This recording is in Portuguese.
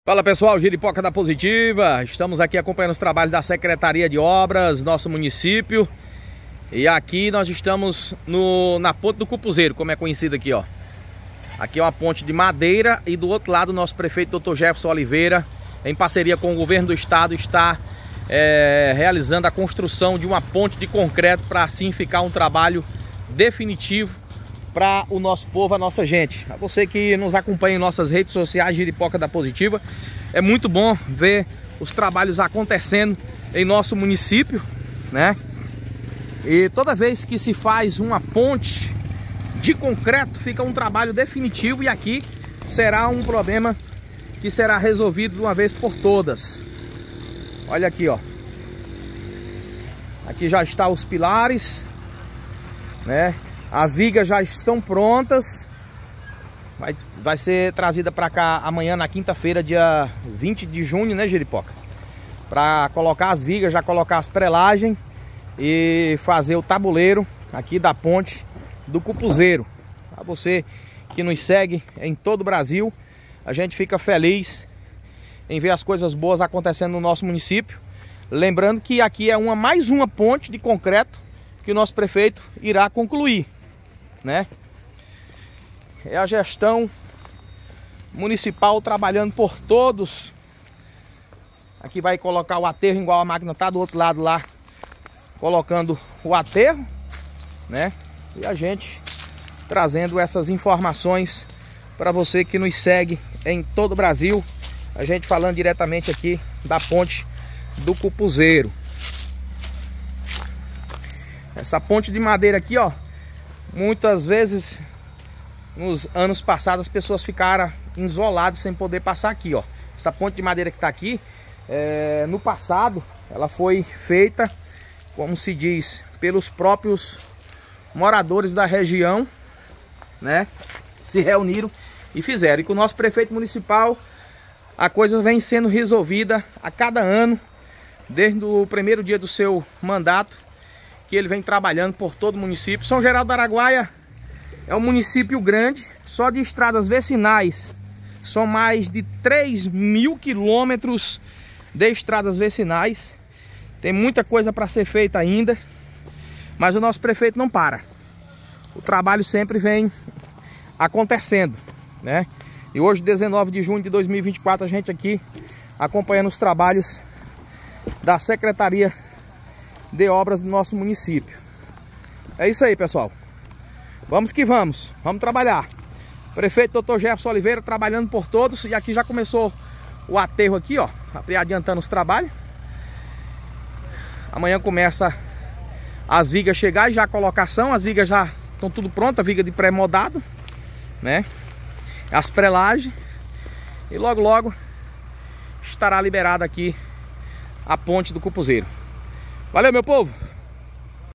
Fala pessoal, Giripoca da Positiva. Estamos aqui acompanhando os trabalhos da Secretaria de Obras, nosso município. E aqui nós estamos na ponte do Cupuzeiro, como é conhecido aqui, ó. Aqui é uma ponte de madeira e do outro lado o nosso prefeito Dr. Jefferson Oliveira, em parceria com o governo do estado, está realizando a construção de uma ponte de concreto para assim ficar um trabalho definitivo para o nosso povo, a nossa gente. A você que nos acompanha em nossas redes sociais, Giripoca da Positiva, é muito bom ver os trabalhos acontecendo em nosso município, né? E toda vez que se faz uma ponte de concreto, fica um trabalho definitivo, e aqui será um problema que será resolvido de uma vez por todas. Olha aqui, ó. Aqui já está os pilares, né? As vigas já estão prontas. Vai ser trazida para cá amanhã, na quinta-feira, dia 20 de junho, né, Giripoca? Para colocar as vigas, já colocar as prelagens e fazer o tabuleiro aqui da ponte do Cupuzeiro. Para você que nos segue em todo o Brasil, a gente fica feliz em ver as coisas boas acontecendo no nosso município. Lembrando que aqui é mais uma ponte de concreto que o nosso prefeito irá concluir, né? É a gestão municipal trabalhando por todos. Aqui vai colocar o aterro, igual a máquina tá do outro lado lá, colocando o aterro, né? E a gente trazendo essas informações para você que nos segue em todo o Brasil. A gente falando diretamente aqui da ponte do Cupuzeiro. Essa ponte de madeira aqui, ó, muitas vezes nos anos passados as pessoas ficaram isoladas sem poder passar aqui, ó. Essa ponte de madeira que está aqui, no passado, ela foi feita, como se diz, pelos próprios moradores da região, né? Se reuniram e fizeram. E com o nosso prefeito municipal, a coisa vem sendo resolvida a cada ano, desde o primeiro dia do seu mandato, que ele vem trabalhando por todo o município. São Geraldo do Araguaia é um município grande, só de estradas vicinais são mais de 3.000 quilômetros de estradas vicinais. Tem muita coisa para ser feita ainda, mas o nosso prefeito não para. O trabalho sempre vem acontecendo, né? E hoje, 19 de junho de 2024, a gente aqui acompanhando os trabalhos da Secretaria de Obras do nosso município. É isso aí, pessoal. Vamos que vamos. Vamos trabalhar. Prefeito Dr. Jefferson Oliveira trabalhando por todos. E aqui já começou o aterro aqui, ó, adiantando os trabalhos. Amanhã começa as vigas chegar e já a colocação. As vigas já estão tudo prontas, viga de pré-modado, né? As prelagens. E logo logo estará liberada aqui a ponte do Cupuzeiro. Valeu, meu povo!